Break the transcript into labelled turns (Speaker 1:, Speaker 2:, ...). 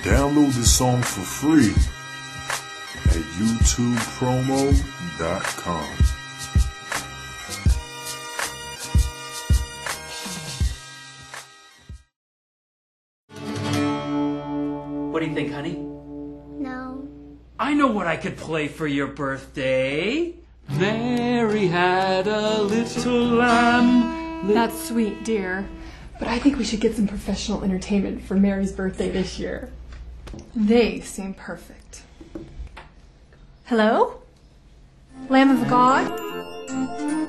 Speaker 1: Download the song for free at youtubepromo.com.
Speaker 2: What do you think, honey?
Speaker 3: No.
Speaker 2: I know what I could play for your birthday. Mary had a little lamb.
Speaker 4: That's sweet, dear. But I think we should get some professional entertainment for Mary's birthday this year. They seem perfect. Hello? Lamb of God?